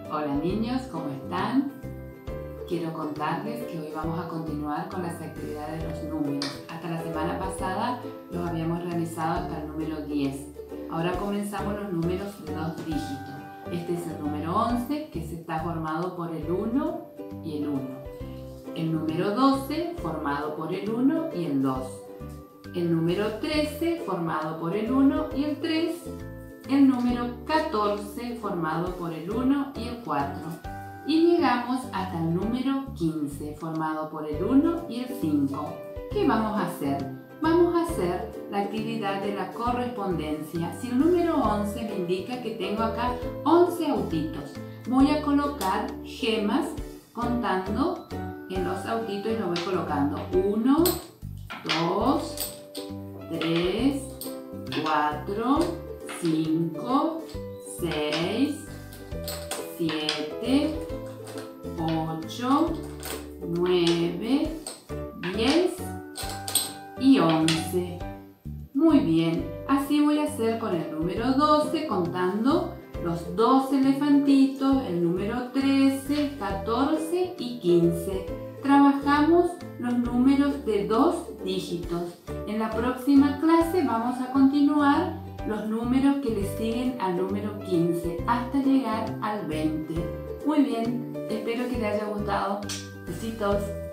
Hola niños, ¿cómo están? Quiero contarles que hoy vamos a continuar con las actividades de los números. Hasta la semana pasada los habíamos realizado hasta el número 10. Ahora comenzamos los números de 2 dígitos. Este es el número 11, que está formado por el 1 y el 1. El número 12, formado por el 1 y el 2. El número 13, formado por el 1 y el 3. El número 14, formado por el 1 y el 4. Y llegamos hasta el número 15, formado por el 1 y el 5. ¿Qué vamos a hacer? Vamos a hacer la actividad de la correspondencia. Si el número 11 me indica que tengo acá 11 autitos, voy a colocar gemas contando en los autitos y los voy colocando. 1, 2, 3, 4, 5, 6, 7, 8, 9, 10 y 11. Muy bien, así voy a hacer con el número 12 contando los 12 elefantitos, el número 13, 14 y 15. Trabajamos los números de 2 dígitos. En la próxima clase vamos a continuar los números que le siguen al número 15 hasta llegar al 20. Muy bien, espero que les haya gustado. Besitos.